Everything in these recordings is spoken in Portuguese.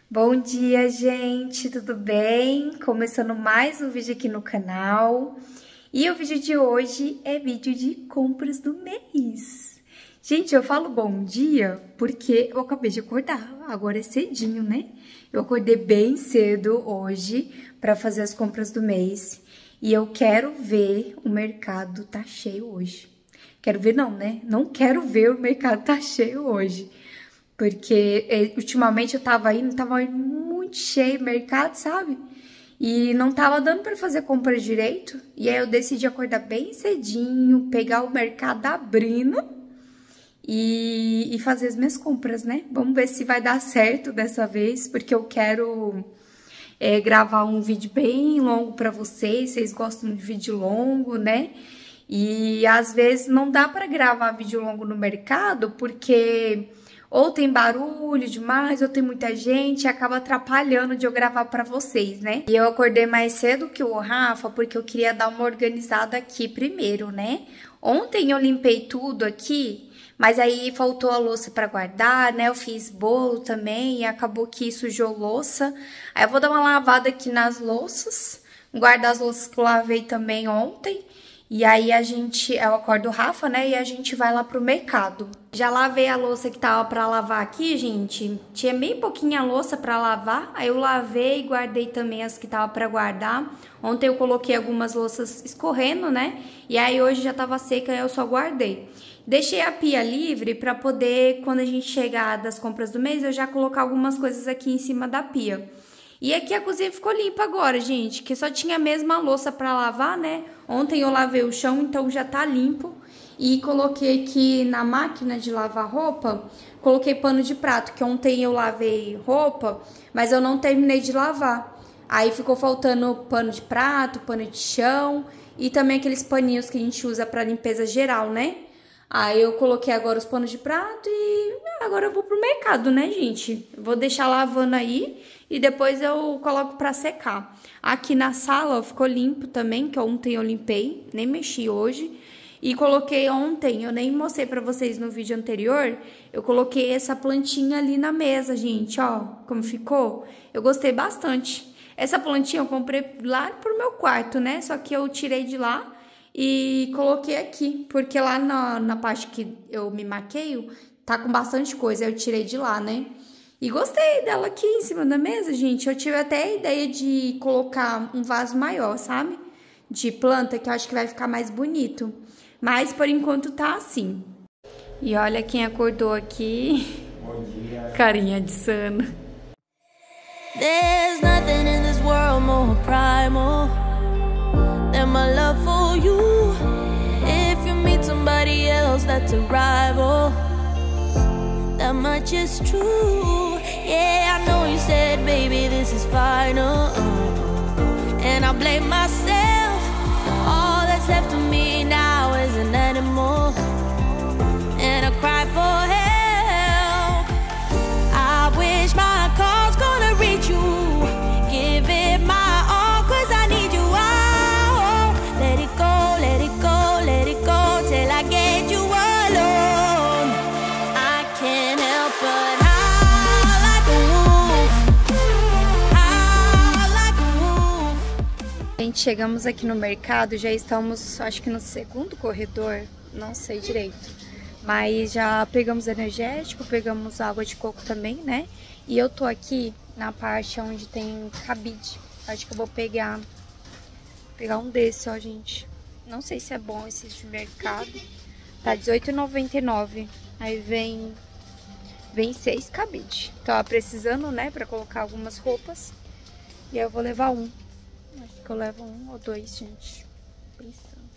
Bom dia, gente, tudo bem? Começando mais um vídeo aqui no canal. E o vídeo de hoje é vídeo de compras do mês. Gente, eu falo bom dia porque eu acabei de acordar, agora é cedinho, né? Eu acordei bem cedo hoje para fazer as compras do mês e eu quero ver o mercado tá cheio hoje. Quero ver não, né? Não quero ver o mercado tá cheio hoje. Porque ultimamente eu tava indo muito cheio o mercado, sabe? E não tava dando pra fazer compra direito. E aí eu decidi acordar bem cedinho, pegar o mercado abrindo e fazer as minhas compras, né? Vamos ver se vai dar certo dessa vez, porque eu quero gravar um vídeo bem longo pra vocês. Vocês gostam de vídeo longo, né? E às vezes não dá pra gravar vídeo longo no mercado, porque ou tem barulho demais, ou tem muita gente, e acaba atrapalhando de eu gravar pra vocês, né? E eu acordei mais cedo que o Rafa, porque eu queria dar uma organizada aqui primeiro, né? Ontem eu limpei tudo aqui, mas aí faltou a louça pra guardar, né? Eu fiz bolo também e acabou que sujou louça. Aí eu vou dar uma lavada aqui nas louças, guardar as louças que eu lavei também ontem. E aí eu acordo o Rafa, né, e a gente vai lá pro mercado. Já lavei a louça que tava pra lavar aqui, gente. Tinha bem pouquinha louça pra lavar, aí eu lavei e guardei também as que tava pra guardar. Ontem eu coloquei algumas louças escorrendo, né, e aí hoje já tava seca, aí eu só guardei. Deixei a pia livre pra poder, quando a gente chegar das compras do mês, eu já colocar algumas coisas aqui em cima da pia. E aqui a cozinha ficou limpa agora, gente, que só tinha a mesma louça pra lavar, né? Ontem eu lavei o chão, então já tá limpo. E coloquei aqui na máquina de lavar roupa, coloquei pano de prato, que ontem eu lavei roupa, mas eu não terminei de lavar. Aí ficou faltando pano de prato, pano de chão e também aqueles paninhos que a gente usa pra limpeza geral, né? Aí eu coloquei agora os panos de prato e agora eu vou pro mercado, né, gente? Vou deixar lavando aí e depois eu coloco pra secar. Aqui na sala, ó, ficou limpo também, que ontem eu limpei, nem mexi hoje. E coloquei ontem, eu nem mostrei pra vocês no vídeo anterior, eu coloquei essa plantinha ali na mesa, gente, ó, como ficou. Eu gostei bastante. Essa plantinha eu comprei lá pro meu quarto, né, só que eu tirei de lá e coloquei aqui, porque lá na parte que eu me maqueio, tá com bastante coisa, eu tirei de lá, né. E gostei dela aqui em cima da mesa, gente. Eu tive até a ideia de colocar um vaso maior, sabe? De planta, que eu acho que vai ficar mais bonito. Mas, por enquanto, tá assim. E olha quem acordou aqui. Bom dia. Carinha de Sana. There's nothing in this world more primal than my love for you. If you meet somebody else that's a rival, that much is true. Yeah, I know you said, baby, this is final, and I blame myself. All that's left of me now is an animal, and I cry for help. I wish my call's gonna reach you. Give it my all, 'cause I need you all. Let it go, let it go, let it go, till I get you alone. I can't help but howl like a wolf, howl like a wolf. Gente, chegamos aqui no mercado, já estamos, acho que no segundo corredor, não sei direito. Mas já pegamos energético, pegamos água de coco também, né? E eu tô aqui na parte onde tem cabide. Acho que eu vou pegar um desse, ó, gente. Não sei se é bom esse de mercado. Tá R$18,99. Aí vem 6 cabide. Tava precisando, né, pra colocar algumas roupas. E aí eu vou levar um. Acho que eu levo um ou dois, gente. Pensando.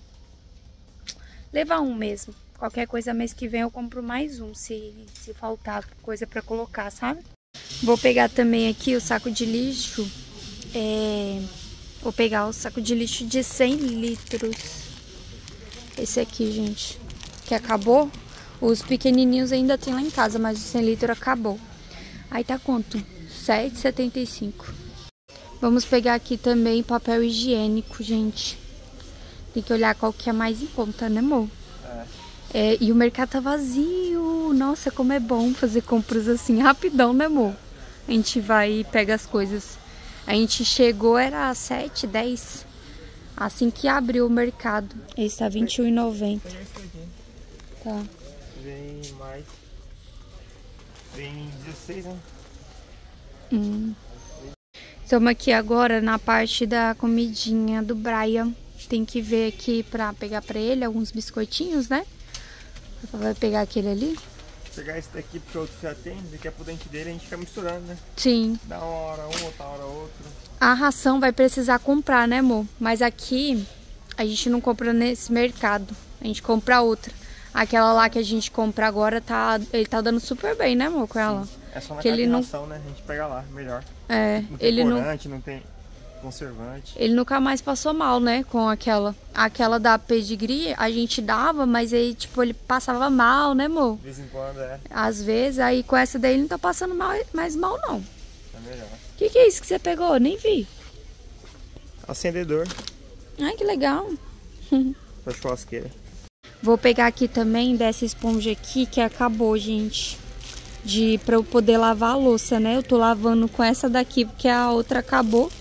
Levar um mesmo. Qualquer coisa mês que vem eu compro mais um, se faltar coisa pra colocar, sabe? Vou pegar também aqui o saco de lixo. Vou pegar o saco de lixo de 100 litros. Esse aqui, gente. Que acabou. Os pequenininhos ainda tem lá em casa, mas o 100 litros acabou. Aí tá quanto? R$7,75. Vamos pegar aqui também papel higiênico, gente. Tem que olhar qual que é mais em conta, né, amor? E o mercado tá vazio. Nossa, como é bom fazer compras assim rapidão, né, amor? a gente vai e pega as coisas. A gente chegou, era às 7, 10, assim que abriu o mercado. Esse tá R$21,90. Tá. Vem mais. Vem 16, né? Estamos aqui agora na parte da comidinha do Brian. Tem que ver aqui pra pegar pra ele alguns biscoitinhos, né? Vai pegar aquele ali? Vou pegar esse daqui porque o outro já tem, daqui a pro dente dele a gente fica misturando, né? Sim. Dá uma hora um, outra hora outro. A ração vai precisar comprar, né, amor? Mas aqui a gente não compra nesse mercado. A gente compra outra. Aquela lá que a gente compra agora, ele tá dando super bem, né, amor, com ela? É só na ele não... ração, né? A gente pega lá, melhor. É, não tem ele corante, não tem conservante. Ele nunca mais passou mal, né, com aquela. Aquela da pedigree, a gente dava, mas aí, tipo, ele passava mal, né, amor? De vez em quando, é. Às vezes, aí com essa daí ele não tá passando mais mal, não. É melhor. Que é isso que você pegou? Nem vi. Acendedor. Ai, que legal. Pra churrasqueira. Vou pegar aqui também dessa esponja aqui que acabou, gente. Pra eu poder lavar a louça, né? Eu tô lavando com essa daqui porque a outra acabou.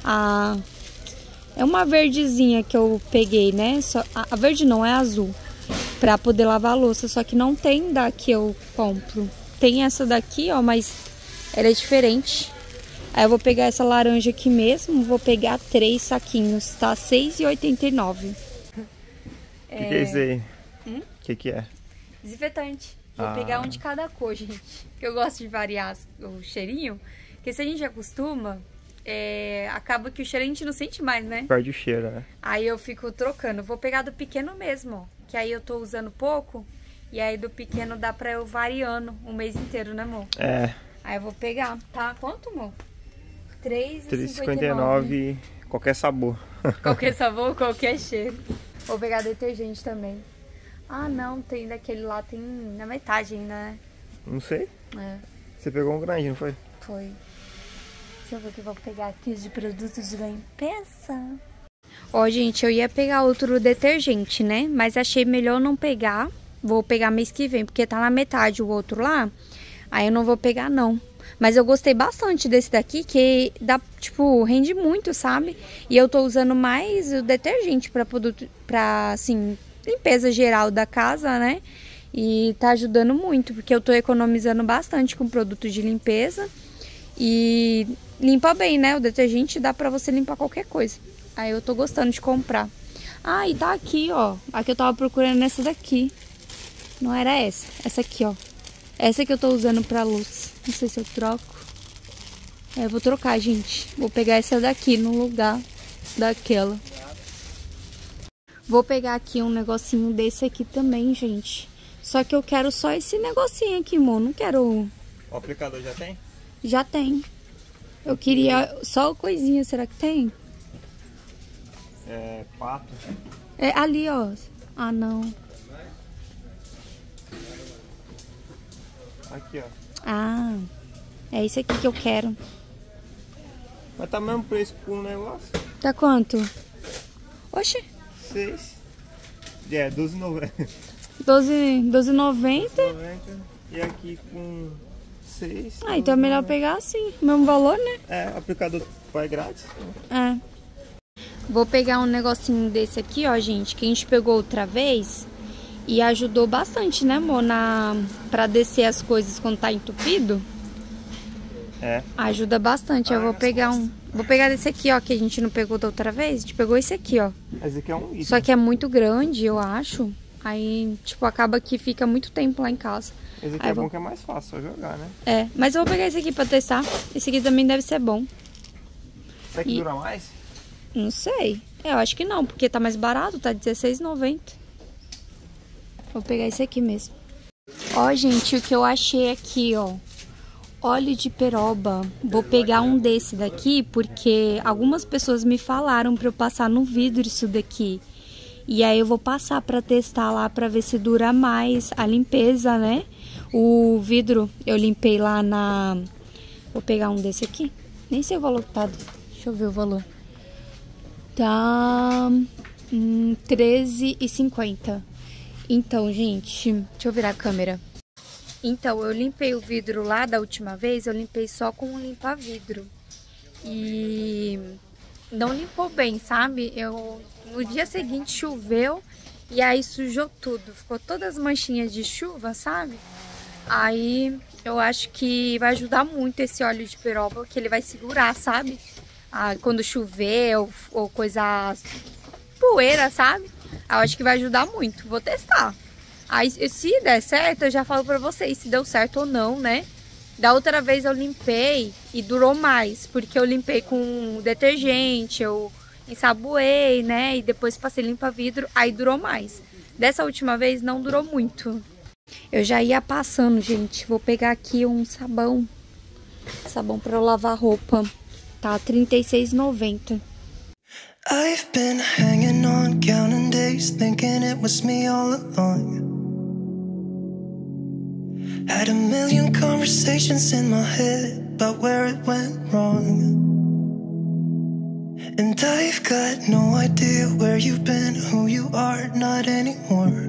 É uma verdezinha que eu peguei, né? A verde não, é azul. Pra poder lavar a louça. Só que não tem da que eu compro. Tem essa daqui, ó, mas ela é diferente. Aí eu vou pegar essa laranja aqui mesmo. Vou pegar 3 saquinhos, tá? R$6,89. O que é isso aí? O que é? Desinfetante. Vou pegar um de cada cor, gente. Que eu gosto de variar o cheirinho. Porque se a gente acostuma, acaba que o cheiro a gente não sente mais, né? Perde o cheiro, né? Aí eu fico trocando. Vou pegar do pequeno mesmo, ó. Que aí eu tô usando pouco. E aí do pequeno dá pra eu variando o mês inteiro, né, amor? É. Aí eu vou pegar. Tá? Quanto, amor? R$3,59. Qualquer sabor. Qualquer sabor, qualquer cheiro. Vou pegar detergente também. Ah, não, tem daquele lá, tem na metade ainda, né? Não sei. É. Você pegou um grande, não foi? Foi. Deixa eu ver o que eu vou pegar aqui de produtos de limpeza. Ó, gente, eu ia pegar outro detergente, né? Mas achei melhor não pegar. Vou pegar mês que vem, porque tá na metade o outro lá. Aí eu não vou pegar, não. Mas eu gostei bastante desse daqui, que dá, tipo, rende muito, sabe? E eu tô usando mais o detergente pra, assim, limpeza geral da casa, né? E tá ajudando muito, porque eu tô economizando bastante com produtos de limpeza. E limpa bem, né? O detergente dá pra você limpar qualquer coisa. Aí eu tô gostando de comprar. Ah, e tá aqui, ó. A que eu tava procurando nessa daqui. Não era essa. Essa aqui, ó. Essa que eu tô usando pra luz. Não sei se eu troco. Eu vou trocar, gente. Vou pegar essa daqui no lugar daquela. Vou pegar aqui um negocinho desse aqui também, gente. Só que eu quero só esse negocinho aqui, amor. Não quero... O aplicador já tem? Já tem. Eu queria só coisinha. Será que tem? É, pato. É ali, ó. Ah, não. Aqui, ó. Ah, é esse aqui que eu quero. Mas tá mesmo preço por um negócio? Tá quanto? Oxi. 6. É, R$12,90. R$12,90. E aqui com 6. Ah, então é melhor pegar assim, mesmo valor, né? É, o aplicador vai grátis. É. Vou pegar um negocinho desse aqui, ó, gente, que a gente pegou outra vez. E ajudou bastante, né, amor? Pra descer as coisas quando tá entupido. É. Ajuda bastante. Eu vou pegar um... Vou pegar desse aqui, ó, que a gente não pegou da outra vez. A gente pegou esse aqui, ó. Esse aqui é um litro. Só que é muito grande, eu acho. Aí, tipo, acaba que fica muito tempo lá em casa. Esse aqui é bom que é mais fácil, só jogar, né? É, mas eu vou pegar esse aqui pra testar. Esse aqui também deve ser bom. Será que dura mais? Não sei. Eu acho que não, porque tá mais barato, tá R$16,90. Vou pegar esse aqui mesmo. Ó, gente, o que eu achei aqui, ó. Óleo de peroba. Vou pegar um desse daqui, porque algumas pessoas me falaram pra eu passar no vidro isso daqui. E aí eu vou passar pra testar lá, pra ver se dura mais a limpeza, né? O vidro eu limpei lá na... Vou pegar um desse aqui. Nem sei o valor que tá. Deixa eu ver o valor. Tá... R$13,50. Então, gente, deixa eu virar a câmera. Então, eu limpei o vidro lá da última vez, eu limpei só com um limpa-vidro. E não limpou bem, sabe? No dia seguinte choveu e aí sujou tudo. Ficou todas as manchinhas de chuva, sabe? Aí eu acho que vai ajudar muito esse óleo de peroba, que ele vai segurar, sabe? Quando chover ou coisa poeira, sabe? Eu acho que vai ajudar muito. Vou testar. Aí, se der certo, eu já falo pra vocês se deu certo ou não, né? Da outra vez eu limpei e durou mais, porque eu limpei com detergente, eu ensaboei, né? E depois passei limpa-vidro, aí durou mais. Dessa última vez não durou muito. Eu já ia passando, gente. Vou pegar aqui um sabão. Sabão pra eu lavar roupa. Tá R$36,90. I've been hanging on, counting days, thinking it was me all along. Had a million conversations in my head about where it went wrong. And I've got no idea where you've been, who you are, not anymore.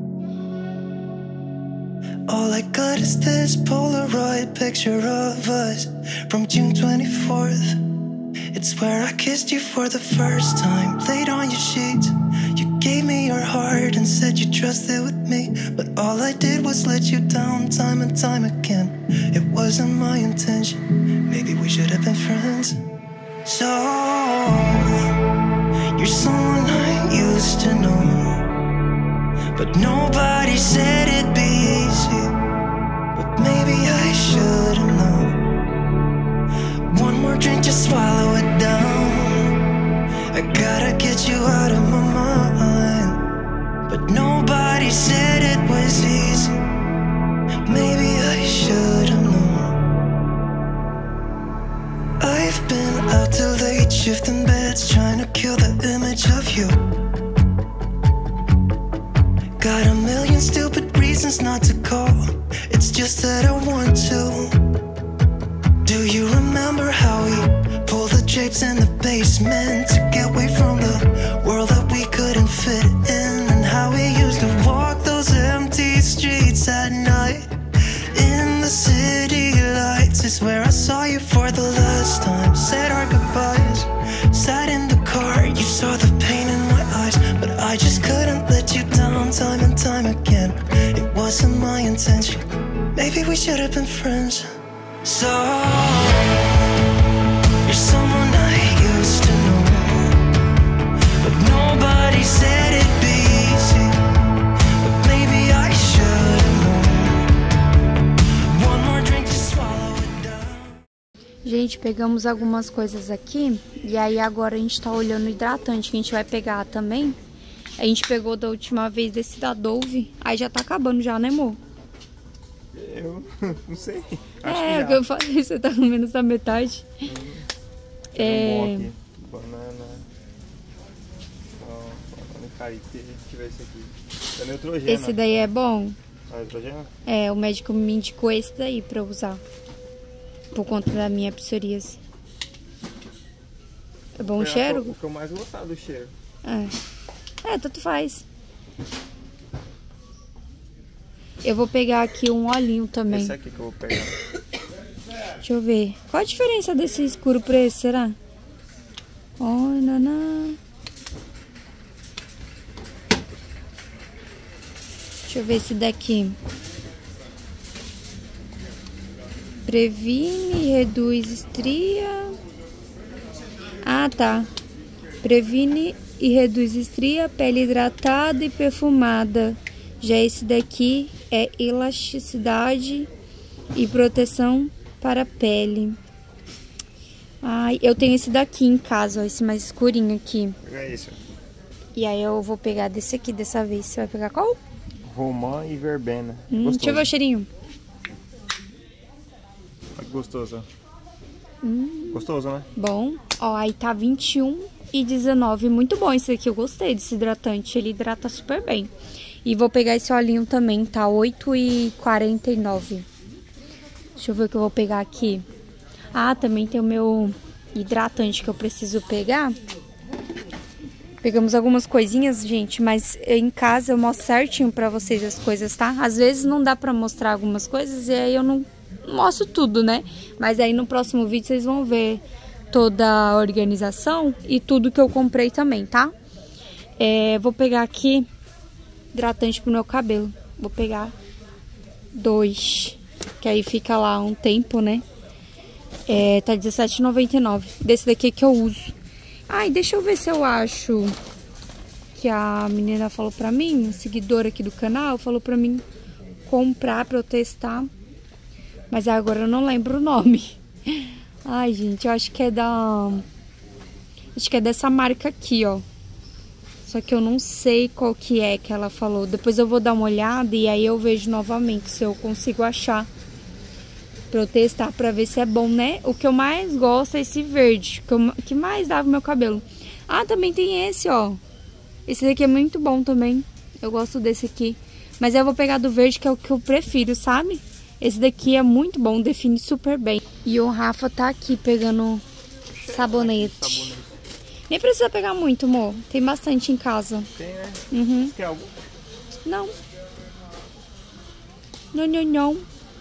All I got is this Polaroid picture of us from June 24th. It's where I kissed you for the first time, laid on your sheets. You gave me your heart and said you trusted with me, but all I did was let you down time and time again. It wasn't my intention, maybe we should have been friends. So, you're someone I used to know, but nobody said it'd be easy. But maybe I should have known. One more drink, just swallow it down. I gotta get you out of my mind. But nobody said it was easy. Maybe I should have known. I've been out till late, shifting beds, trying to kill the image of you. Got a million stupid reasons not to call. It's just that I want to. Do you remember how we pulled the drapes in the basement to get away from the world that we couldn't fit in? And how we used to walk those empty streets at night in the city lights is where I saw you for the last time. Said our goodbyes, sat in the car, you saw the pain in my eyes, but I just couldn't let you down time and time again. It wasn't my intention, maybe we should have been friends. So, you're someone I used to know, but nobody said it'd be easy. But maybe I should have known. One more drink to swallow it down. Gente, pegamos algumas coisas aqui. E aí agora a gente tá olhando o hidratante que a gente vai pegar também. A gente pegou da última vez desse da Dove. Aí já tá acabando já, né, amor? Eu não sei. É, o que eu falei, você tá com menos da metade. Aqui. Banana. Não cai, se tiver esse aqui. É neutrogênio. Esse daí é bom? Neutrogênio? É, o médico me indicou esse daí pra usar. Por conta da minha psoríase. É bom o cheiro? O que eu mais gostava do cheiro. É, tanto faz. Eu vou pegar aqui um olhinho também. Esse aqui que eu vou pegar. Deixa eu ver. Qual a diferença desse escuro pra esse, será? Oh, naná. Deixa eu ver esse daqui. Previne e reduz estria. Ah, tá. Previne e reduz estria, pele hidratada e perfumada. Já esse daqui é elasticidade e proteção para a pele. Ai, eu tenho esse daqui em casa, ó, esse mais escurinho aqui. Pega isso. E aí eu vou pegar desse aqui dessa vez. Você vai pegar qual? Romã e verbena. Deixa eu ver o cheirinho. Olha que gostoso. Gostoso, né? Bom. Ó, aí tá R$21,19. Muito bom esse aqui, eu gostei desse hidratante. Ele hidrata super bem. E vou pegar esse olhinho também, tá R$8,49. Deixa eu ver o que eu vou pegar aqui. Ah, também tem o meu hidratante que eu preciso pegar. Pegamos algumas coisinhas, gente, mas em casa eu mostro certinho pra vocês as coisas, tá? Às vezes não dá pra mostrar algumas coisas e aí eu não mostro tudo, né? Mas aí no próximo vídeo vocês vão ver toda a organização e tudo que eu comprei também, tá? Vou pegar aqui hidratante pro meu cabelo. Vou pegar 2, que aí fica lá um tempo, né? Tá R$17,99. Desse daqui que eu uso. Ai, deixa eu ver se eu acho que a menina falou pra mim, a seguidora aqui do canal, falou pra mim comprar pra eu testar. Mas agora eu não lembro o nome. Ai, gente, eu acho que é acho que é dessa marca aqui, ó. Só que eu não sei qual que ela falou. Depois eu vou dar uma olhada e aí eu vejo novamente se eu consigo achar. Pra eu testar, pra ver se é bom, né? O que eu mais gosto é esse verde, que mais dava o meu cabelo. Ah, também tem esse, ó. Esse daqui é muito bom também. Eu gosto desse aqui. Mas eu vou pegar do verde, que é o que eu prefiro, sabe? Esse daqui é muito bom, define super bem. E o Rafa tá aqui pegando sabonete. Nem precisa pegar muito, amor. Tem bastante em casa. Tem, né? Uhum. Você quer algum? Não. Não, não, não.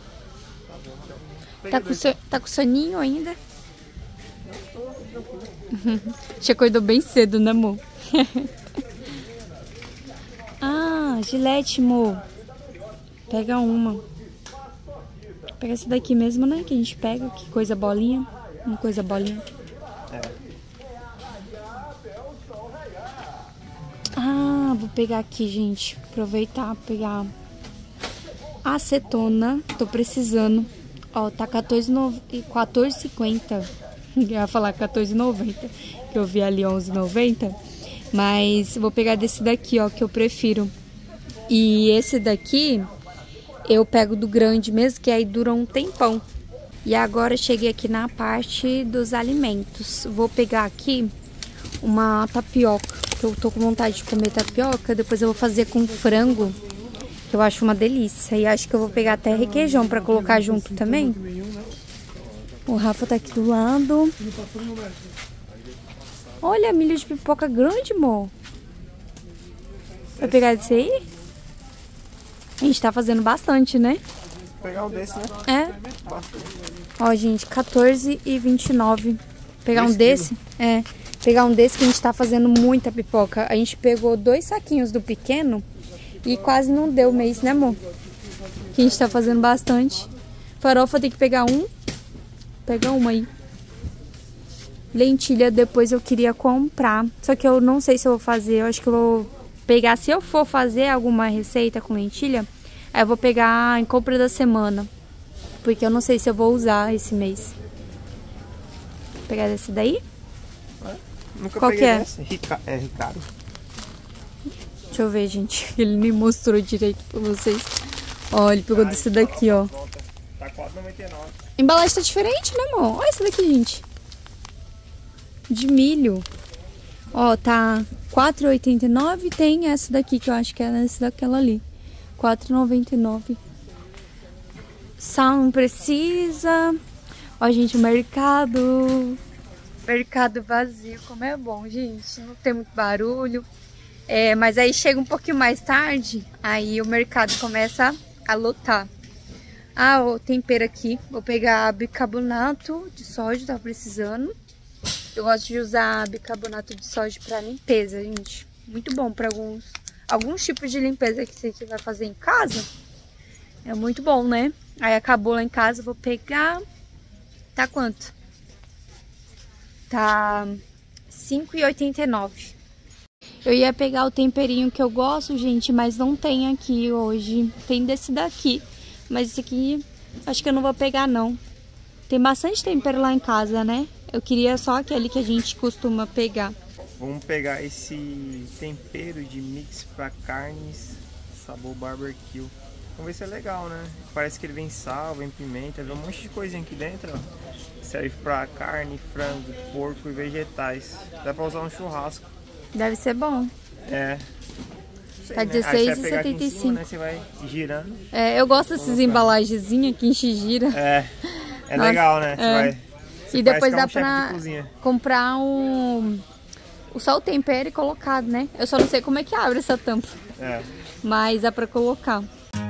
Tá com soninho ainda? Já acordou bem cedo, né, amor? Ah, Gillette, amor. Pega uma. Pega essa daqui mesmo, né? Que a gente pega. Que coisa bolinha. Uma coisa bolinha. Ah, vou pegar aqui, gente. Aproveitar, pegar acetona. Tô precisando. Ó, tá R$14,50. Eu ia falar R$14,90, que eu vi ali R$11,90. Mas vou pegar desse daqui, ó, que eu prefiro. E esse daqui eu pego do grande mesmo, que aí dura um tempão. E agora cheguei aqui na parte dos alimentos. Vou pegar aqui uma tapioca, que eu tô com vontade de comer tapioca. Depois eu vou fazer com frango, que eu acho uma delícia. E acho que eu vou pegar até requeijão pra colocar junto também. O Rafa tá aqui do lado. Olha, milho de pipoca grande, amor. Vai pegar desse aí? A gente tá fazendo bastante, né? Vou pegar um desse, né? É. Ó, gente, R$14,29. Pegar um desse? Pegar um desse que a gente tá fazendo muita pipoca. A gente pegou 2 saquinhos do pequeno e quase não deu mês, né, amor? Que a gente tá fazendo bastante. Farofa tem que pegar um. Pega uma aí. Lentilha depois eu queria comprar. Só que eu não sei se eu vou fazer. Eu acho que eu vou pegar. Se eu for fazer alguma receita com lentilha, aí eu vou pegar em compra da semana. Porque eu não sei se eu vou usar esse mês. Vou pegar desse daí? Nunca Qual peguei que é? Desse. É Ricardo. Deixa eu ver, gente. Ele me mostrou direito pra vocês. Ó, ele pegou desse daqui, ó. Tá R$4,99. A embalagem tá diferente, né, amor? Olha essa daqui, gente. De milho. Ó, tá R$4,89. Tem essa daqui, que eu acho que é essa daquela ali. R$4,99. Sal não precisa. Ó, gente, o mercado. Mercado vazio, como é bom, gente. Não tem muito barulho. Mas aí chega um pouquinho mais tarde, aí o mercado começa a lotar. Ah, o tempero aqui. Vou pegar bicarbonato de sódio, tava precisando. Eu gosto de usar bicarbonato de sódio para limpeza, gente. Muito bom para alguns tipos de limpeza que você vai fazer em casa. É muito bom, né? Aí acabou lá em casa, vou pegar. Tá quanto? Tá R$5,89. Eu ia pegar o temperinho que eu gosto, gente, mas não tem aqui hoje. Tem desse daqui, mas esse aqui acho que eu não vou pegar, não. Tem bastante tempero lá em casa, né? Eu queria só aquele que a gente costuma pegar. Vamos pegar esse tempero de mix para carnes, sabor barbecue. Vamos ver se é legal, né? Parece que ele vem sal, vem pimenta, vem um monte de coisinha aqui dentro, ó. Serve para carne, frango, porco e vegetais. Dá para usar no churrasco. Deve ser bom. É. Tá R$16,75. Né? Você vai girando. Eu gosto dessas embalagenzinhas que enche e gira. É legal, né? Você e depois dá pra comprar Só o tempero e colocado, né? Eu só não sei como é que abre essa tampa. É. Mas dá pra colocar.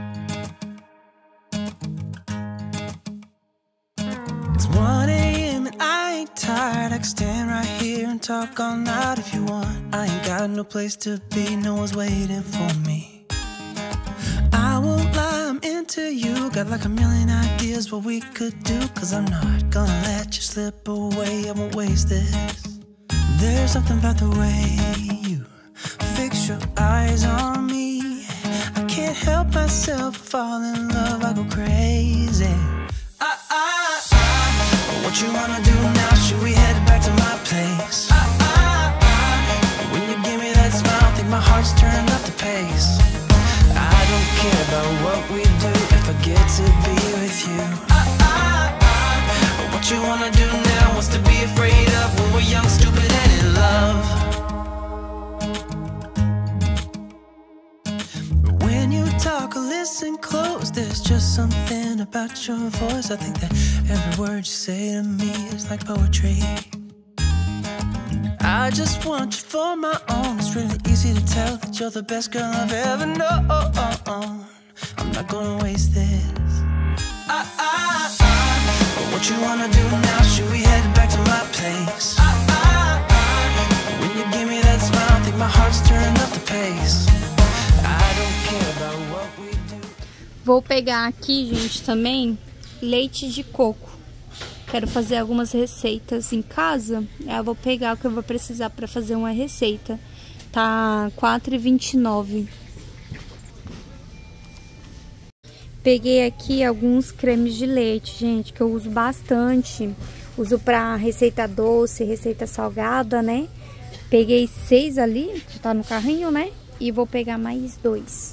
It's 1 a.m. and I ain't tired. I can stand right here and talk all night if you want. I ain't got no place to be, no one's waiting for me. I won't lie, I'm into you. Got like a million ideas what we could do. Cause I'm not gonna let you slip away, I won't waste this. There's something about the way you fix your eyes on me. I can't help myself, fall in love, I go crazy. What you wanna do now? Should we head back to my place? When you give me that smile, I think my heart's turning up the pace. I don't care about what we do if I get to be with you. What you wanna do now? What's to be afraid of when we're young, stupid, and in love? When you talk or listen close, there's just something about your voice. I think that every word you say to me is like poetry. I just want you for my own. It's really easy to tell that you're the best girl I've ever known. I'm not gonna waste this. What you wanna do now? Should we head back to my place? When you give me that smile, I think my heart's turning up the pace. I don't care about what we do. Vou pegar aqui, gente, também leite de coco. Quero fazer algumas receitas em casa. Eu vou pegar o que eu vou precisar para fazer uma receita. Tá R$4,29. Peguei aqui alguns cremes de leite, gente, que eu uso bastante. Uso para receita doce, receita salgada, né? Peguei 6 ali, que tá no carrinho, né? E vou pegar mais 2.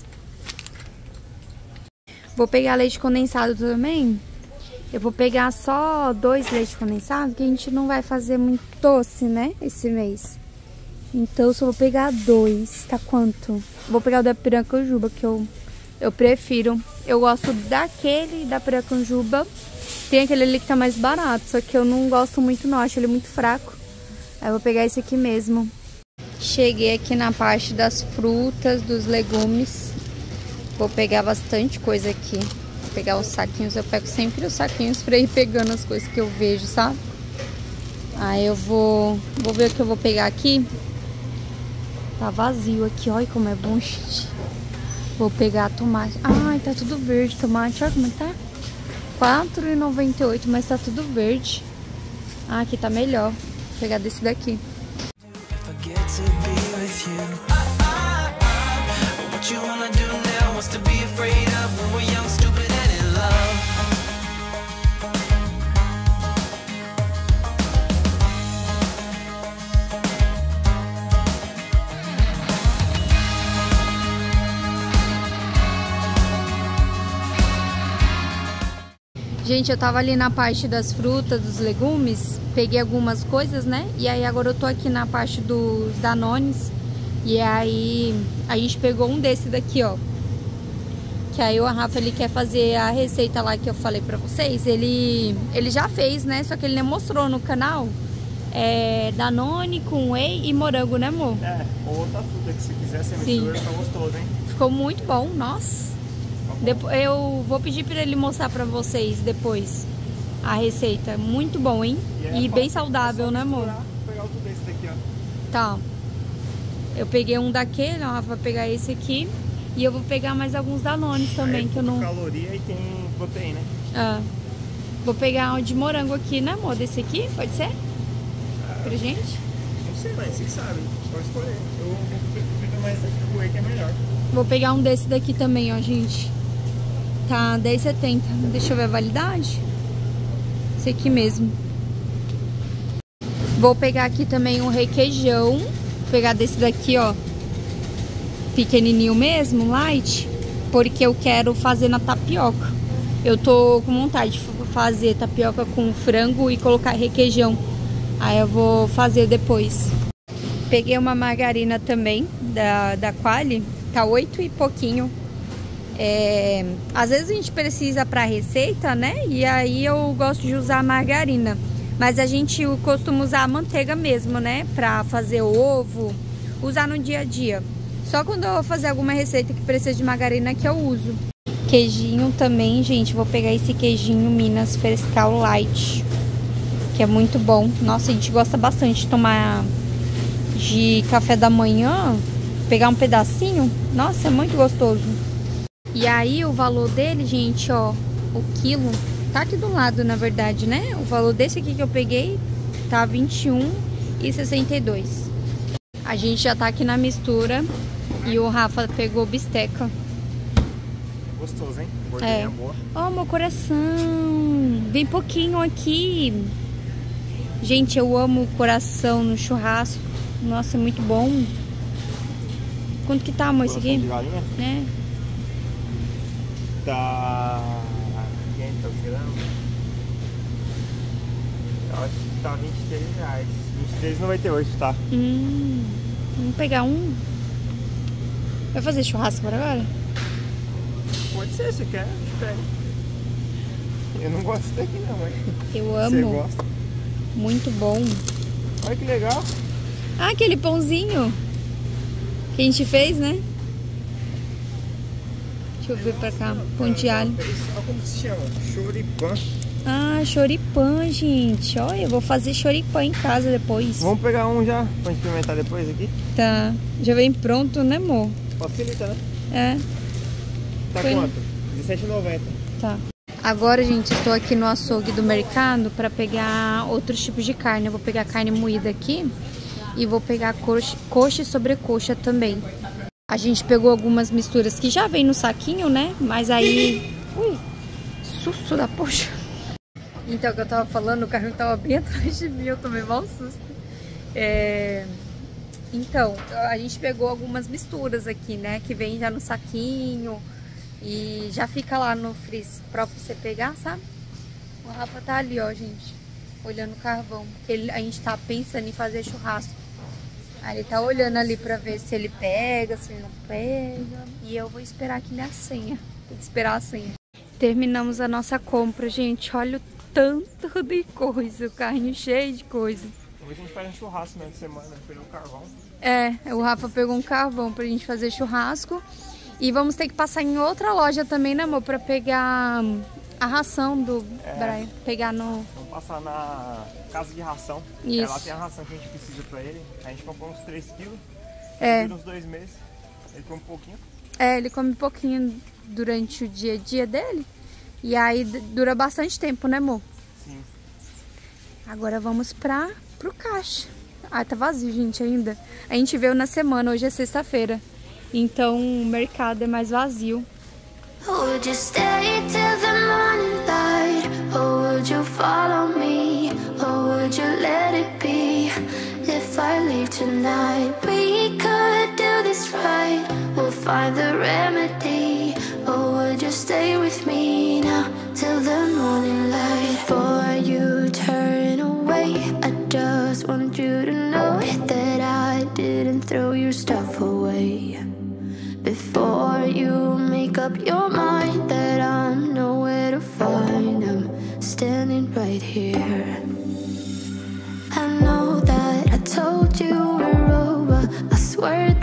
Vou pegar leite condensado também. Eu vou pegar só 2 leites condensados, que a gente não vai fazer muito doce, né? Esse mês. Então eu só vou pegar 2. Tá quanto? Vou pegar o da Piracanjuba, que eu prefiro. Eu gosto daquele da Piracanjuba. Tem aquele ali que tá mais barato, só que eu não gosto muito não, acho ele muito fraco. Aí eu vou pegar esse aqui mesmo. Cheguei aqui na parte das frutas, dos legumes. Vou pegar bastante coisa aqui. Vou pegar os saquinhos, eu pego sempre os saquinhos pra ir pegando as coisas que eu vejo, sabe? Aí eu vou ver o que eu vou pegar aqui. Tá vazio aqui, olha como é bom, gente. Vou pegar tomate. Ai, tá tudo verde tomate, olha como tá. R$4,98, mas tá tudo verde. Ah, aqui tá melhor. Vou pegar desse daqui. Gente, eu tava ali na parte das frutas, dos legumes, peguei algumas coisas, né? E aí agora eu tô aqui na parte dos Danones. E aí a gente pegou um desse daqui, ó. Que aí o Rafa, ele quer fazer a receita lá que eu falei pra vocês. Ele já fez, né? Só que ele nem mostrou no canal. É Danone com whey e morango, né, amor? É, ou outra fruta que se quiser ser mistura, tá gostoso, hein? Ficou muito bom, nossa. Eu vou pedir pra ele mostrar pra vocês depois a receita. Muito bom, hein? E bem saudável, né, amor? Vou pegar outro desse daqui, ó. Tá. Eu peguei um daquele, ó, vai pegar esse aqui. E eu vou pegar mais alguns Danones também, aí, que eu não... caloria e tem proteína. Ah. Vou pegar um de morango aqui, né, amor? Desse aqui, pode ser? Pra gente? Não sei, mas você sabe. Pode escolher. Eu vou pegar mais daqui do whey, que é melhor. Vou pegar um desse daqui também, ó, gente. Tá R$10,70. Deixa eu ver a validade. Esse aqui mesmo. Vou pegar aqui também um requeijão. Vou pegar desse daqui, ó. Pequenininho mesmo, light. Porque eu quero fazer na tapioca. Eu tô com vontade de fazer tapioca com frango e colocar requeijão. Aí eu vou fazer depois. Peguei uma margarina também, da Qualy. Tá 8 e pouquinho. Às vezes a gente precisa pra receita, né? E aí eu gosto de usar margarina. Mas a gente costuma usar a manteiga mesmo, né? Pra fazer ovo, usar no dia a dia. Só quando eu vou fazer alguma receita que precisa de margarina que eu uso. Queijinho também, gente. Vou pegar esse queijinho Minas Frescal Light, que é muito bom. Nossa, a gente gosta bastante de tomar de café da manhã. Pegar um pedacinho. Nossa, é muito gostoso. E aí o valor dele, gente, ó, o quilo tá aqui do lado, na verdade, né? O valor desse aqui que eu peguei tá R$21,62. A gente já tá aqui na mistura e o Rafa pegou bisteca. Gostoso, hein? Gordinha boa. Ó, meu coração. Vem pouquinho aqui. Gente, eu amo o coração no churrasco. Nossa, é muito bom. Quanto que tá, amor, esse aqui? De galinha? É. Tá 500 gramas. Eu acho que tá R$23. 23,98, tá? Vamos pegar um. Vai fazer churrasco por agora? Pode ser, se quer, pega. Eu não gosto daqui não, mas eu amo. Você gosta? Muito bom. Olha que legal. Ah, aquele pãozinho que a gente fez, né? Deixa eu ver pra cá. Pão de alho. Olha como se chama? Choripã. Ah, choripã, gente. Olha, eu vou fazer choripã em casa depois. Vamos pegar um já pra experimentar depois aqui? Tá. Já vem pronto, né, amor? Facilita, né? É. Tá quanto? R$17,90. Tá. Agora, gente, estou aqui no açougue do mercado para pegar outros tipos de carne. Eu vou pegar carne moída aqui e vou pegar coxa e sobrecoxa também. A gente pegou algumas misturas que já vem no saquinho, né? Mas aí... Ui, susto da poxa. Então, o que eu tava falando, o carrinho tava bem atrás de mim, eu tomei mal susto. Então, a gente pegou algumas misturas aqui, né? Que vem já no saquinho e já fica lá no freezer pra você pegar, sabe? O Rafa tá ali, ó, gente, olhando o carvão. Porque a gente tá pensando em fazer churrasco. Aí ele tá olhando ali pra ver se ele pega, se ele não pega. E eu vou esperar que ele acenha. Tem que esperar a senha. Terminamos a nossa compra, gente. Olha o tanto de coisa. O carrinho cheio de coisa. Hoje a gente faz um churrasco na semana, pegou um carvão. O Rafa pegou um carvão pra gente fazer churrasco. E vamos ter que passar em outra loja também, né, amor? Pra pegar a ração do Brian. Pegar no... Vamos passar na casa de ração. Isso. Lá tem a ração que a gente precisa pra ele. A gente comprou uns 3 quilos. Dura uns 2 meses. Ele come um pouquinho. Ele come um pouquinho durante o dia a dia dele. E aí dura bastante tempo, né, amor? Sim. Agora vamos pro caixa. Ah, tá vazio, gente, ainda. A gente veio na semana, hoje é sexta-feira. Então o mercado é mais vazio. Would you stay till the morning light? Or would you follow me? Or would you let it be? If I leave tonight, we could do this right. We'll find the remedy. Or would you stay with me now till the morning light? Before you turn away, I just want you to know that I didn't throw your stuff away. Before you make up your mind that I'm nowhere to find, I'm standing right here. I know that I told you we're over, I swear